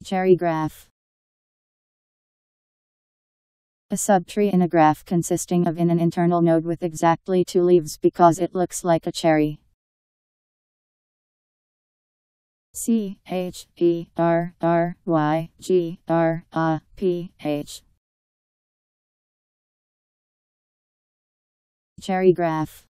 Cherry graph. A subtree in a graph consisting of an internal node with exactly 2 leaves because it looks like a cherry. Cherrygraph. Cherry graph.